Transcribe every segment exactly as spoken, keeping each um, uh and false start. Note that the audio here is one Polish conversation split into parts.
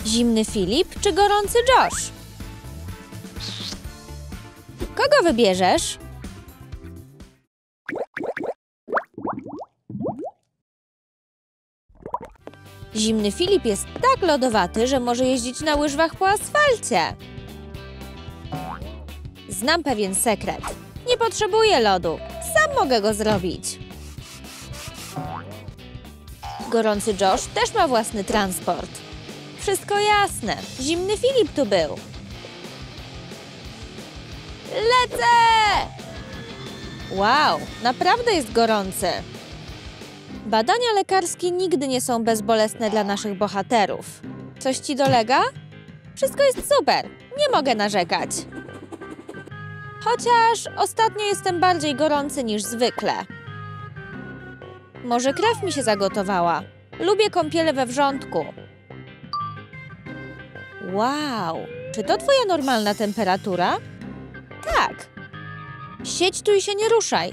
Zimny Filip czy gorący Josh? Kogo wybierzesz? Zimny Filip jest tak lodowaty, że może jeździć na łyżwach po asfalcie. Znam pewien sekret. Nie potrzebuję lodu. Sam mogę go zrobić. Gorący Josh też ma własny transport. Wszystko jasne. Zimny Filip tu był. Lecę! Wow, naprawdę jest gorący. Badania lekarskie nigdy nie są bezbolesne dla naszych bohaterów. Coś ci dolega? Wszystko jest super. Nie mogę narzekać. Chociaż ostatnio jestem bardziej gorący niż zwykle. Może krew mi się zagotowała. Lubię kąpiele we wrzątku. Wow, czy to twoja normalna temperatura? Tak. Siedź tu i się nie ruszaj.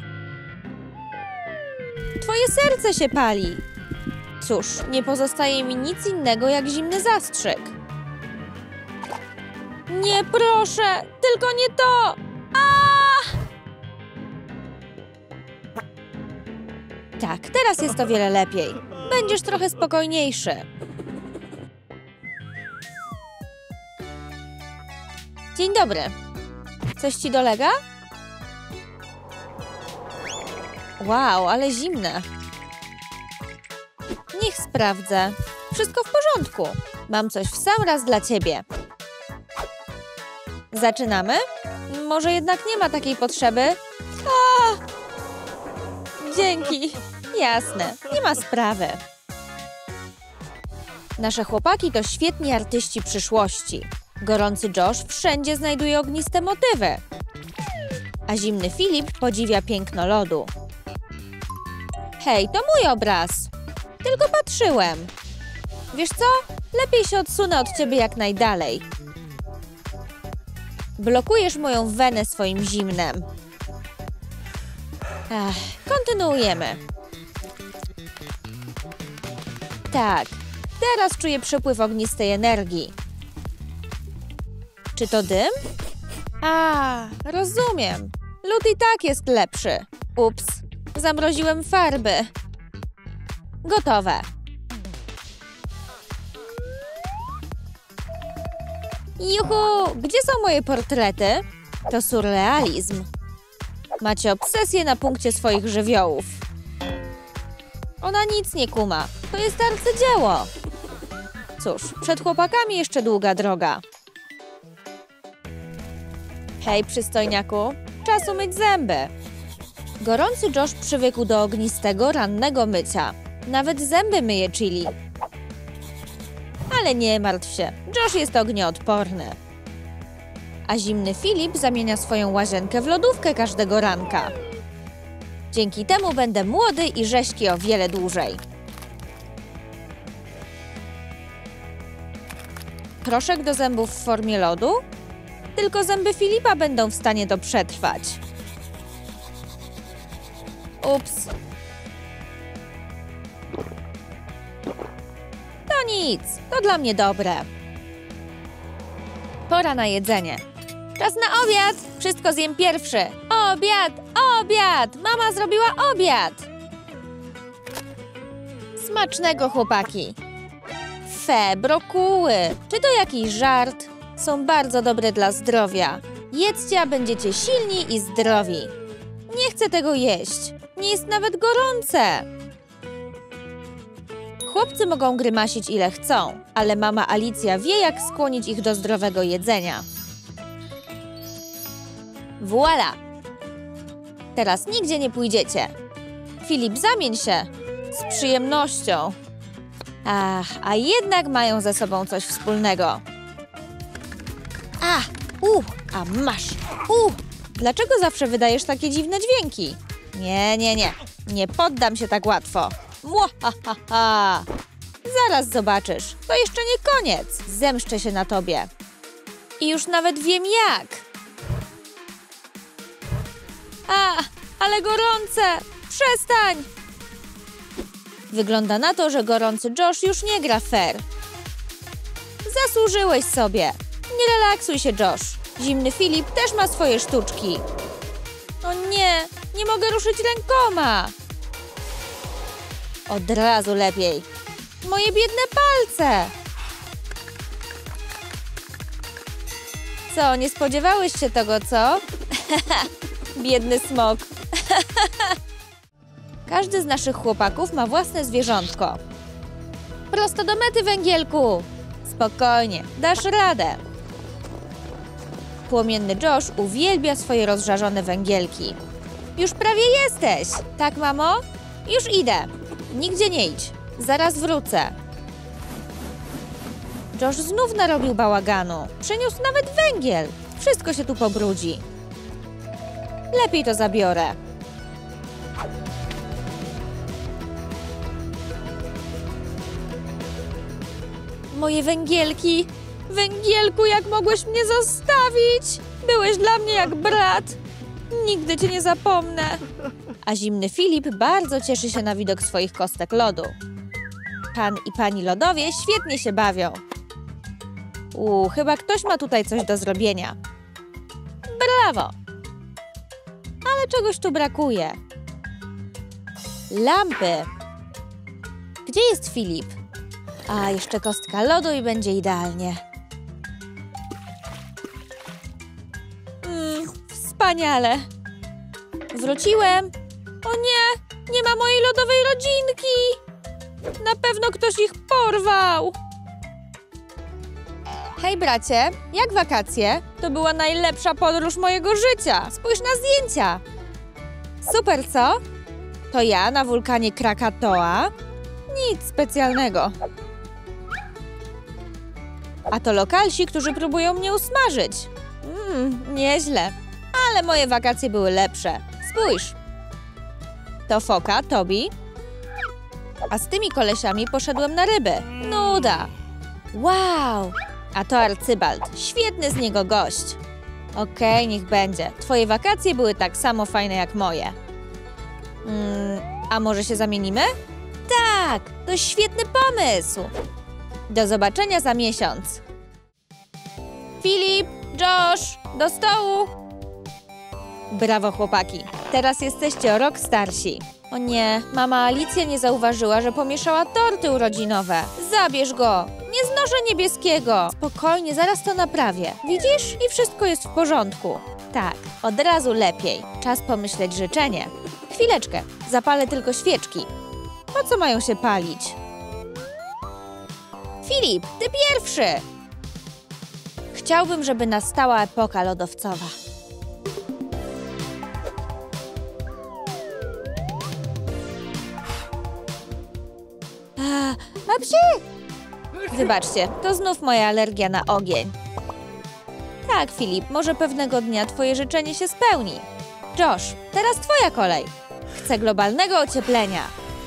Twoje serce się pali. Cóż, nie pozostaje mi nic innego jak zimny zastrzyk. Nie, proszę, tylko nie to! A! Tak, teraz jest o wiele lepiej. Będziesz trochę spokojniejszy. Dzień dobry. Coś ci dolega? Wow, ale zimne. Niech sprawdzę. Wszystko w porządku. Mam coś w sam raz dla ciebie. Zaczynamy? Może jednak nie ma takiej potrzeby? A! Dzięki. Jasne, nie ma sprawy. Nasze chłopaki to świetni artyści przyszłości. Gorący Josh wszędzie znajduje ogniste motywy. A zimny Filip podziwia piękno lodu. Hej, to mój obraz. Tylko patrzyłem. Wiesz co? Lepiej się odsunę od ciebie jak najdalej. Blokujesz moją wenę swoim zimnem. Ech, kontynuujemy. Tak, teraz czuję przepływ ognistej energii. Czy to dym? A, rozumiem. Lód i tak jest lepszy. Ups, zamroziłem farby. Gotowe. Juhu, gdzie są moje portrety? To surrealizm. Macie obsesję na punkcie swoich żywiołów. Ona nic nie kuma. To jest arcydzieło. Cóż, przed chłopakami jeszcze długa droga. Hej, przystojniaku. Czas umyć zęby. Gorący Josh przywykł do ognistego, rannego mycia. Nawet zęby myje Chili. Ale nie martw się. Josh jest ognioodporny. A zimny Filip zamienia swoją łazienkę w lodówkę każdego ranka. Dzięki temu będę młody i rześki o wiele dłużej. Proszek do zębów w formie lodu? Tylko zęby Filipa będą w stanie to przetrwać. Ups. To nic, to dla mnie dobre. Pora na jedzenie. Czas na obiad! Wszystko zjem pierwszy. Obiad! Obiad! Mama zrobiła obiad! Smacznego, chłopaki. Fe, brokuły. Czy to jakiś żart? Są bardzo dobre dla zdrowia. Jedzcie, a będziecie silni i zdrowi. Nie chcę tego jeść. Nie jest nawet gorące. Chłopcy mogą grymasić ile chcą, ale mama Alicja wie, jak skłonić ich do zdrowego jedzenia. Voila! Teraz nigdzie nie pójdziecie. Filip, zamień się. Z przyjemnością. Ach, a jednak mają ze sobą coś wspólnego. A, u, a masz. U, dlaczego zawsze wydajesz takie dziwne dźwięki? Nie, nie, nie. Nie poddam się tak łatwo. Mwahaha. Zaraz zobaczysz. To jeszcze nie koniec. Zemszczę się na tobie. I już nawet wiem jak. A, ale gorące. Przestań. Wygląda na to, że gorący Josh już nie gra fair. Zasłużyłeś sobie. Nie relaksuj się, Josh. Zimny Filip też ma swoje sztuczki. O nie, nie mogę ruszyć rękoma. Od razu lepiej. Moje biedne palce. Co, nie spodziewałeś się tego, co? Biedny smok. Każdy z naszych chłopaków ma własne zwierzątko. Prosto do mety, węgielku. Spokojnie, dasz radę. Płomienny Josh uwielbia swoje rozżarzone węgielki. Już prawie jesteś. Tak, mamo? Już idę. Nigdzie nie idź. Zaraz wrócę. Josh znów narobił bałaganu. Przyniósł nawet węgiel. Wszystko się tu pobrudzi. Lepiej to zabiorę. Moje węgielki. Węgielku, jak mogłeś mnie zostawić? Byłeś dla mnie jak brat. Nigdy cię nie zapomnę. A zimny Filip bardzo cieszy się na widok swoich kostek lodu. Pan i pani lodowie świetnie się bawią. Uuu, chyba ktoś ma tutaj coś do zrobienia. Brawo! Ale czegoś tu brakuje. Lampy. Gdzie jest Filip? A, jeszcze kostka lodu i będzie idealnie. Mm, wspaniale. Wróciłem. O nie, nie ma mojej lodowej rodzinki. Na pewno ktoś ich porwał. Hej, bracie, jak wakacje? To była najlepsza podróż mojego życia. Spójrz na zdjęcia. Super, co? To ja na wulkanie Krakatoa. Nic specjalnego. A to lokalsi, którzy próbują mnie usmażyć. Mmm, nieźle. Ale moje wakacje były lepsze. Spójrz. To foka, Tobi. A z tymi kolesiami poszedłem na ryby. Nuda. Wow. A to Arcybald. Świetny z niego gość. Okej, niech będzie. Twoje wakacje były tak samo fajne jak moje. Mm, a może się zamienimy? Tak, to świetny pomysł. Do zobaczenia za miesiąc. Filip, Josh, do stołu. Brawo, chłopaki. Teraz jesteście o rok starsi. O nie, mama Alicja nie zauważyła, że pomieszała torty urodzinowe. Zabierz go. Nie znoszę niebieskiego. Spokojnie, zaraz to naprawię. Widzisz? I wszystko jest w porządku. Tak, od razu lepiej. Czas pomyśleć życzenie. Chwileczkę, zapalę tylko świeczki. Po co mają się palić? Filip, ty pierwszy! Chciałbym, żeby nastała epoka lodowcowa. A, a psi! Wybaczcie, to znów moja alergia na ogień. Tak, Filip, może pewnego dnia twoje życzenie się spełni. Josh, teraz twoja kolej. Chcę globalnego ocieplenia.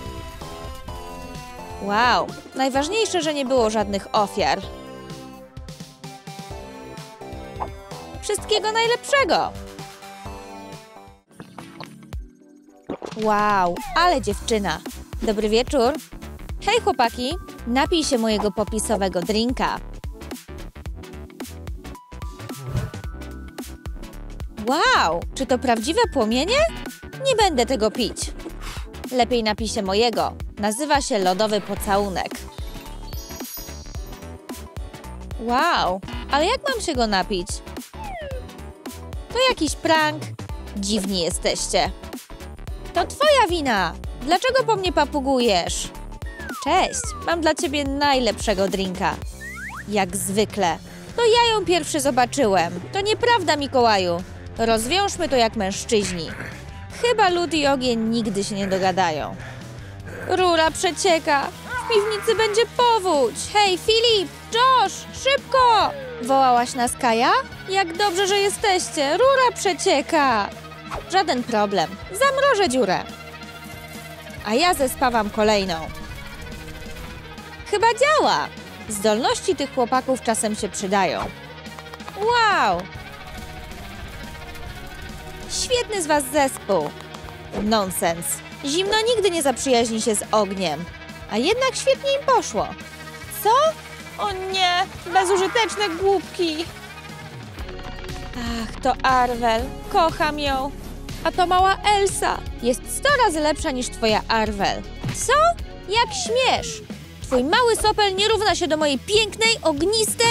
Wow, najważniejsze, że nie było żadnych ofiar. Wszystkiego najlepszego! Wow, ale dziewczyna. Dobry wieczór. Hej, chłopaki, napij się mojego popisowego drinka. Wow, czy to prawdziwe płomienie? Nie będę tego pić. Lepiej napij się mojego. Nazywa się lodowy pocałunek. Wow, ale jak mam się go napić? To jakiś prank. Dziwni jesteście. To twoja wina. Dlaczego po mnie papugujesz? Cześć, mam dla ciebie najlepszego drinka. Jak zwykle. To ja ją pierwszy zobaczyłem. To nieprawda, Mikołaju. Rozwiążmy to jak mężczyźni. Chyba lód i ogień nigdy się nie dogadają. Rura przecieka. W piwnicy będzie powódź. Hej, Filip, Josh, szybko! Wołałaś nas, Kaja? Jak dobrze, że jesteście. Rura przecieka. Żaden problem. Zamrożę dziurę. A ja zespawam kolejną. Chyba działa. Zdolności tych chłopaków czasem się przydają. Wow! Świetny z was zespół. Nonsens. Zimno nigdy nie zaprzyjaźni się z ogniem. A jednak świetnie im poszło. Co? O nie! Bezużyteczne głupki. Ach, to Arvel. Kocham ją. A to mała Elsa. Jest sto razy lepsza niż twoja Arvel. Co? Jak śmiesz? Twój mały sopel nie równa się do mojej pięknej, ognistej...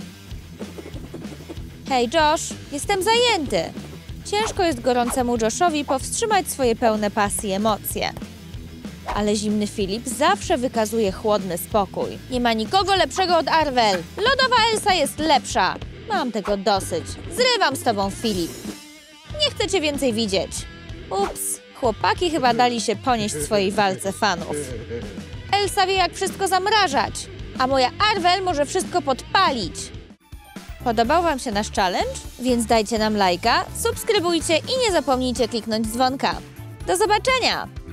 Hej, Josh, jestem zajęty. Ciężko jest gorącemu Joshowi powstrzymać swoje pełne pasji emocje. Ale zimny Filip zawsze wykazuje chłodny spokój. Nie ma nikogo lepszego od Arvel. Lodowa Elsa jest lepsza. Mam tego dosyć. Zrywam z tobą, Filip. Nie chcę cię więcej widzieć. Ups, chłopaki chyba dali się ponieść swojej walce fanów. Elsa wie, jak wszystko zamrażać, a moja Arvel może wszystko podpalić. Podobał wam się nasz challenge? Więc dajcie nam lajka, subskrybujcie i nie zapomnijcie kliknąć dzwonka. Do zobaczenia!